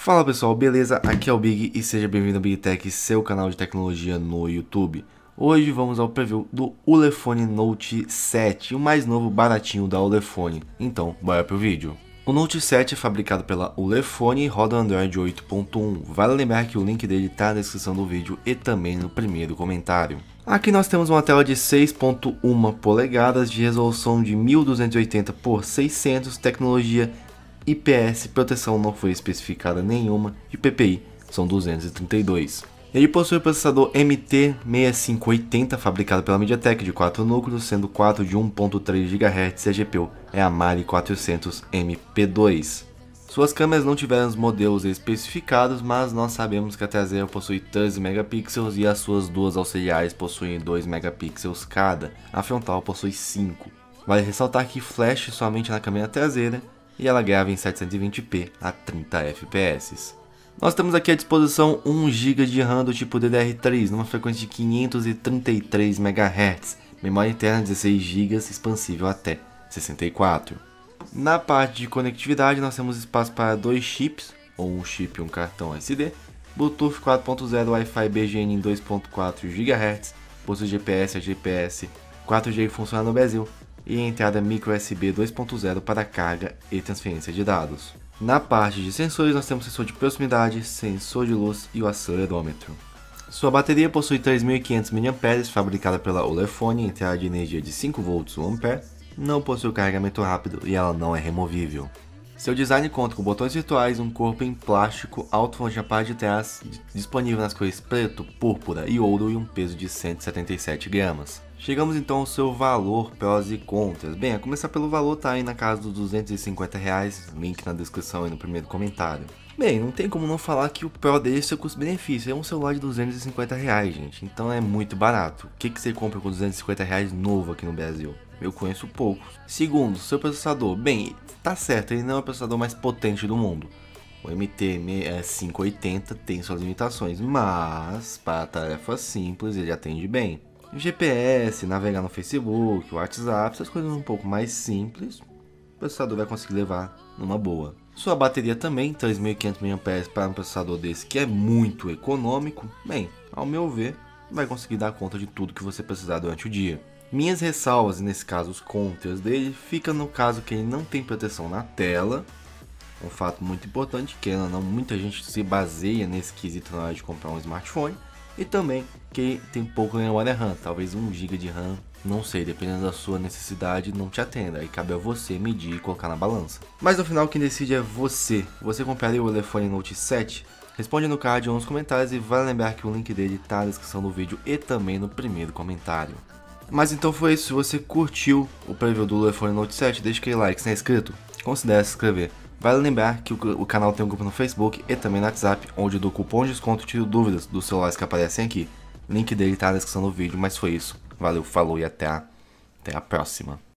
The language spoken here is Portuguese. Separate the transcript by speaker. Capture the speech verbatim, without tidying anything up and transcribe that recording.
Speaker 1: Fala pessoal, beleza? Aqui é o Big e seja bem-vindo ao Big Tech, seu canal de tecnologia no YouTube. Hoje vamos ao preview do Ulefone Note sete, o mais novo baratinho da Ulefone. Então, bora pro vídeo. O Note sete é fabricado pela Ulefone e roda Android oito ponto um. Vale lembrar que o link dele está na descrição do vídeo e também no primeiro comentário. Aqui nós temos uma tela de seis ponto um polegadas de resolução de mil duzentos e oitenta por seiscentos, tecnologia I P S, proteção não foi especificada nenhuma, e P P I são duzentos e trinta e dois. Ele possui o processador M T sessenta e cinco oitenta, fabricado pela MediaTek, de quatro núcleos, sendo quatro de um ponto três gigahertz, e a G P U é a Mali quatrocentos M P dois. Suas câmeras não tiveram os modelos especificados, mas nós sabemos que a traseira possui treze megapixels e as suas duas auxiliares possuem dois megapixels cada, a frontal possui cinco. Vale ressaltar que flash somente na câmera traseira, e ela grava em setecentos e vinte p a trinta F P S. Nós temos aqui à disposição um giga de RAM do tipo D D R três, numa frequência de quinhentos e trinta e três megahertz, memória interna dezesseis gigas, expansível até sessenta e quatro. Na parte de conectividade nós temos espaço para dois chips, ou um chip e um cartão S D, Bluetooth quatro ponto zero, Wi-Fi B G N em dois ponto quatro gigahertz, possui G P S, G P S quatro G que funciona no Brasil, e entrada micro U S B dois ponto zero para carga e transferência de dados. Na parte de sensores nós temos sensor de proximidade, sensor de luz e o acelerômetro. Sua bateria possui três mil e quinhentos miliampères-hora, fabricada pela Ulefone, entrada de energia de cinco volts um ampere, não possui carregamento rápido e ela não é removível. Seu design conta com botões virtuais, um corpo em plástico, alto-falante na parte de trás, disponível nas cores preto, púrpura e ouro e um peso de cento e setenta e sete gramas. Chegamos então ao seu valor, prós e contras. Bem, a começar pelo valor tá aí na casa dos duzentos e cinquenta reais, link na descrição e no primeiro comentário. Bem, não tem como não falar que o pró dele é seu custo-benefício, é um celular de duzentos e cinquenta reais, gente, então é muito barato. O que, que você compra com duzentos e cinquenta reais novo aqui no Brasil? Eu conheço poucos. Segundo, seu processador. Bem, tá certo, ele não é o processador mais potente do mundo. O M T sessenta e cinco oitenta tem suas limitações, mas para tarefas simples ele atende bem. G P S, navegar no Facebook, WhatsApp, essas coisas um pouco mais simples, o processador vai conseguir levar numa boa. Sua bateria também, três mil e quinhentos miliampères-hora para um processador desse que é muito econômico, bem, ao meu ver, vai conseguir dar conta de tudo que você precisar durante o dia. Minhas ressalvas, e nesse caso os contras dele, fica no caso que ele não tem proteção na tela, um fato muito importante, que não, muita gente se baseia nesse quesito na hora de comprar um smartphone, e também que tem pouco memória RAM, talvez um giga de RAM, não sei, dependendo da sua necessidade, não te atenda, aí cabe a você medir e colocar na balança. Mas no final quem decide é você. Você compraria o Ulefone Note sete? Responde no card ou nos comentários e vale lembrar que o link dele está na descrição do vídeo e também no primeiro comentário. Mas então foi isso, se você curtiu o preview do Ulefone Note sete, deixa aquele like, se não é inscrito, considere se inscrever. Vale lembrar que o canal tem um grupo no Facebook e também no WhatsApp, onde eu dou cupom de desconto e tiro dúvidas dos celulares que aparecem aqui. O link dele tá na descrição do vídeo, mas foi isso. Valeu, falou e até a, até a próxima.